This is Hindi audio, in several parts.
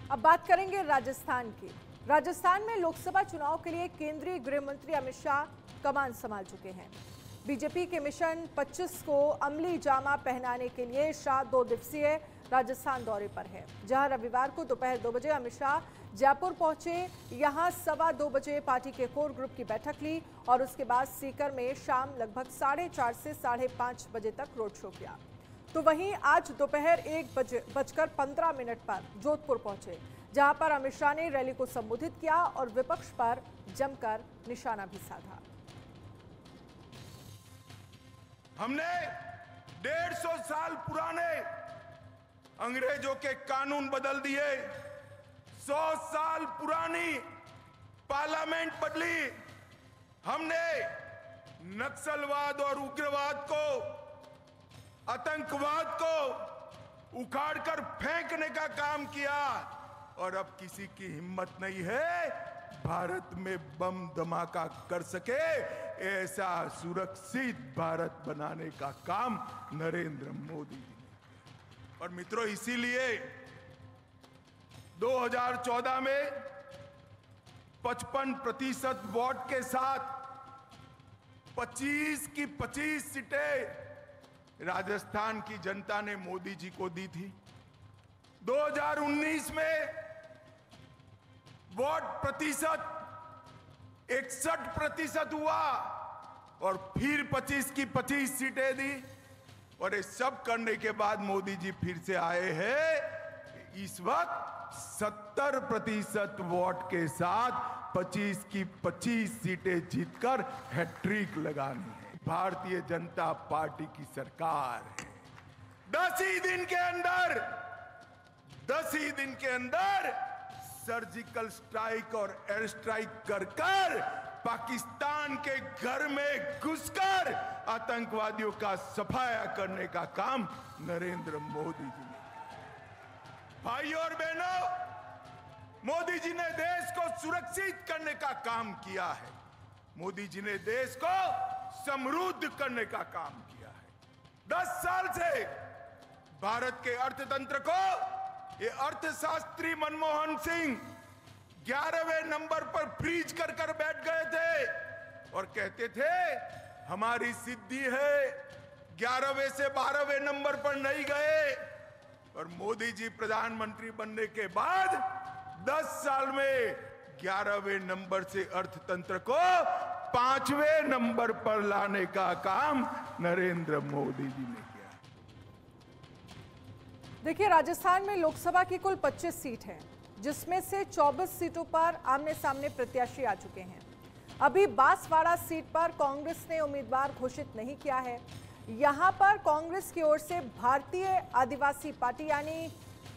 अब बात करेंगे राजस्थान की। राजस्थान में लोकसभा चुनाव के लिए केंद्रीय गृह मंत्री अमित शाह कमान संभाल चुके हैं। बीजेपी के मिशन 25 को अमली जामा पहनाने के लिए शाह 2 दिवसीय राजस्थान दौरे पर है, जहां रविवार को दोपहर 2 बजे अमित शाह जयपुर पहुंचे। यहां 2:15 बजे पार्टी के कोर ग्रुप की बैठक ली और उसके बाद सीकर में शाम लगभग 4:30 से 5:30 बजे तक रोड शो किया। तो वहीं आज दोपहर 1:15 पर जोधपुर पहुंचे, जहां पर अमित शाह ने रैली को संबोधित किया और विपक्ष पर जमकर निशाना भी साधा। हमने 150 साल पुराने अंग्रेजों के कानून बदल दिए, 100 साल पुरानी पार्लियामेंट बदली। हमने नक्सलवाद और उग्रवाद को, आतंकवाद को उखाड़कर फेंकने का काम किया और अब किसी की हिम्मत नहीं है भारत में बम धमाका कर सके। ऐसा सुरक्षित भारत बनाने का काम नरेंद्र मोदी जी ने। और मित्रों, इसीलिए 2014 में 55% वोट के साथ 25 की 25 सीटें राजस्थान की जनता ने मोदी जी को दी थी। 2019 में वोट प्रतिशत 61% हुआ और फिर 25 की 25 सीटें दी। और ये सब करने के बाद मोदी जी फिर से आए हैं। इस वक्त 70% वोट के साथ 25 की 25 सीटें जीतकर हैट्रिक लगानी है। भारतीय जनता पार्टी की सरकार है। 10 ही दिन के अंदर सर्जिकल स्ट्राइक और एयर स्ट्राइक कर पाकिस्तान के घर में घुसकर आतंकवादियों का सफाया करने का काम नरेंद्र मोदी जी ने किया। भाइयों और बहनों, मोदी जी ने देश को सुरक्षित करने का काम किया है। मोदी जी ने देश को समृद्ध करने का काम किया है। 10 साल से भारत के अर्थतंत्र को ये अर्थशास्त्री मनमोहन सिंह 11वें नंबर पर फ्रीज कर बैठ गए थे और कहते थे हमारी सिद्धि है, 11वें से 12वें नंबर पर नहीं गए। और मोदी जी प्रधानमंत्री बनने के बाद 10 साल में 11वें नंबर से अर्थतंत्र को 5वें नंबर पर लाने का काम नरेंद्र मोदी जी ने किया। देखिए, राजस्थान में लोकसभा की कुल 25 सीट है, जिसमें से 24 सीटों पर आमने सामने प्रत्याशी आ चुके हैं। अभी बांसवाड़ा सीट पर कांग्रेस ने उम्मीदवार घोषित नहीं किया है। यहां पर कांग्रेस की ओर से भारतीय आदिवासी पार्टी यानी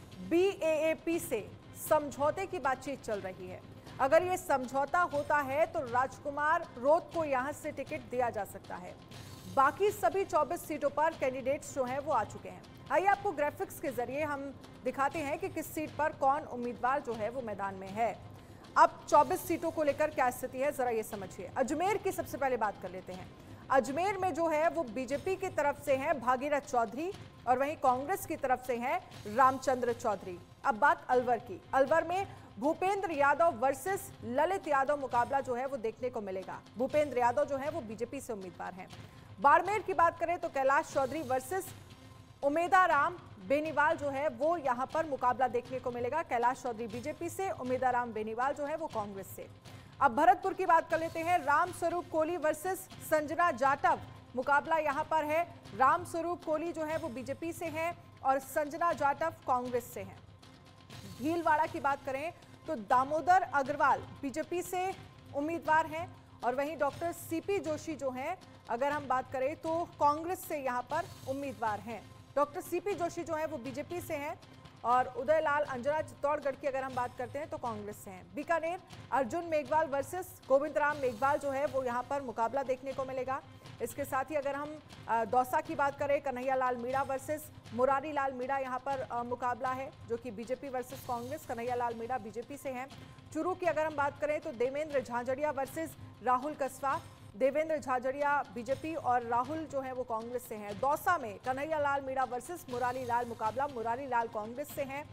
BAAP से समझौते की बातचीत चल रही है। अगर ये समझौता होता है तो राजकुमार रोत को यहां से टिकट दिया जा सकता है। बाकी सभी 24 सीटों पर कैंडिडेट्स जो हैं वो आ चुके हैं। आइए आपको ग्राफिक्स के जरिए हम दिखाते हैं कि किस सीट पर कौन उम्मीदवार जो है वो मैदान में है। अब 24 सीटों को लेकर क्या स्थिति है, जरा ये समझिए। अजमेर की सबसे पहले बात कर लेते हैं। अजमेर में जो है वो बीजेपी की तरफ से हैं भागीरथ चौधरी और वहीं कांग्रेस की तरफ से हैं रामचंद्र चौधरी। अब बात अलवर की। अलवर में भूपेंद्र यादव वर्सेस ललित यादव मुकाबला जो है वो देखने को मिलेगा। भूपेंद्र यादव जो है वो बीजेपी से उम्मीदवार हैं। बाड़मेर की बात करें तो कैलाश चौधरी वर्सेस उमेदाराम बेनीवाल जो है वो यहां पर मुकाबला देखने को मिलेगा। कैलाश चौधरी बीजेपी से, उमेदाराम बेनीवाल जो है वो कांग्रेस से। अब भरतपुर की बात कर लेते हैं। रामस्वरूप कोली वर्सेस संजना जाटव मुकाबला यहां पर है। रामस्वरूप कोली जो है वो बीजेपी से हैं और संजना जाटव कांग्रेस से हैं। भीलवाड़ा की बात करें तो दामोदर अग्रवाल बीजेपी से उम्मीदवार हैं और वहीं डॉक्टर CP जोशी जो हैं, अगर हम बात करें तो कांग्रेस से यहां पर उम्मीदवार हैं। डॉक्टर CP जोशी जो है वो बीजेपी से हैं और उदयलाल अंजना चित्तौड़गढ़ की अगर हम बात करते हैं तो कांग्रेस से हैं। बीकानेर अर्जुन मेघवाल वर्सेस गोविंद राम मेघवाल जो है वो यहाँ पर मुकाबला देखने को मिलेगा। इसके साथ ही अगर हम दौसा की बात करें, कन्हैया लाल मीणा वर्सेस मुरारी लाल मीणा यहाँ पर मुकाबला है, जो कि BJP versus Congress. Kanhaiya Lal Meena BJP से हैं। चुरू की अगर हम बात करें तो देवेंद्र झाझड़िया वर्सेस राहुल कसवा। देवेंद्र झाझड़िया बीजेपी और राहुल जो है वो कांग्रेस से हैं। दौसा में कन्हैया लाल मीणा वर्सेस मुरारी लाल मुकाबला, मुरारी लाल कांग्रेस से हैं।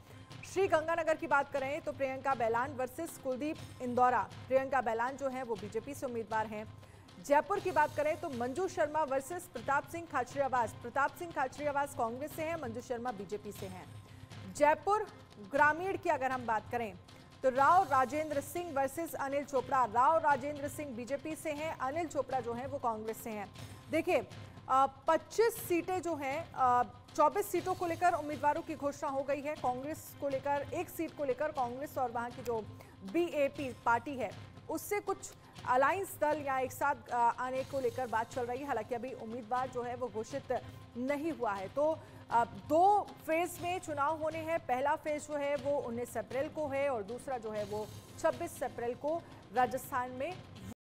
श्रीगंगानगर की बात करें तो प्रियंका बैलान वर्सेस कुलदीप इंदौरा। प्रियंका बैलान जो है वो बीजेपी से उम्मीदवार हैं। जयपुर की बात करें तो मंजू शर्मा वर्सेस प्रताप सिंह खाचरियावास। प्रताप सिंह खाचरियावास कांग्रेस से हैं, मंजू शर्मा बीजेपी से हैं। जयपुर ग्रामीण की अगर हम बात करें तो राव राजेंद्र सिंह वर्सेस अनिल चोपड़ा। राव राजेंद्र सिंह बीजेपी से हैं, अनिल चोपड़ा जो है वो कांग्रेस से हैं। देखिए 25 सीटें जो हैं, 24 सीटों को लेकर उम्मीदवारों की घोषणा हो गई है। कांग्रेस को लेकर एक सीट को लेकर कांग्रेस और वहां की जो बीएपी पार्टी है उससे कुछ अलायंस दल या एक साथ आने को लेकर बात चल रही है। हालांकि अभी उम्मीदवार जो है वो घोषित नहीं हुआ है। तो 2 फेज में चुनाव होने हैं। पहला फेज जो है वो 19 अप्रैल को है और दूसरा जो है वो 26 अप्रैल को राजस्थान में